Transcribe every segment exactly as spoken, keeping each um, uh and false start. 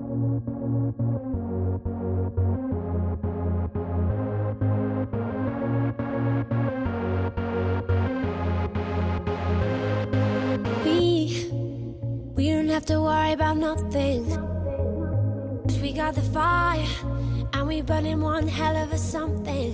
We, we don't have to worry about nothing. 'Cause we got the fire, and we burning one hell of a something.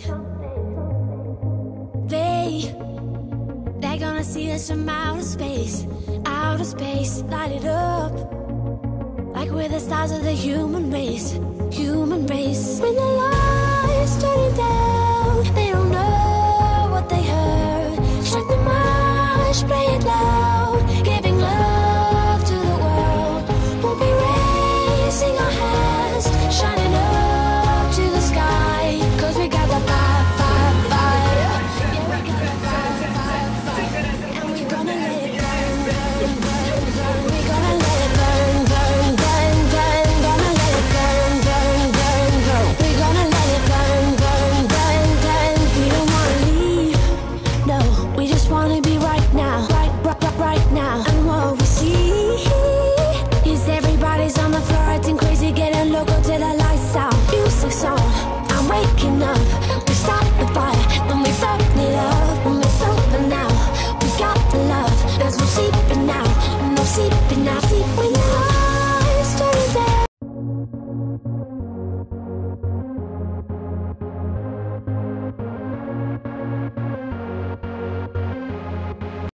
They, they're gonna see us from outer space, outer space, light it up. Like we're the stars of the human race, human race. When the lights turning down, they don't know what they heard. Strike the march, play it loud, giving love to the world. We'll be raising our hands, shining up to the sky. 'Cause we got the fire, fire, fire. Yeah, we got the fire, fire, fire. And we're gonna let it burn, burn, burn, burn. We're gonna let it burn, burn, burn, burn. Gonna let it burn, burn, burn, burn. We're gonna let it burn, burn, burn, burn. We don't wanna leave, no. We just wanna be right now, right, right, right, right now. And what we see is everybody's on the floor acting crazy, getting loco till the lights out. Music's on, I'm waking up.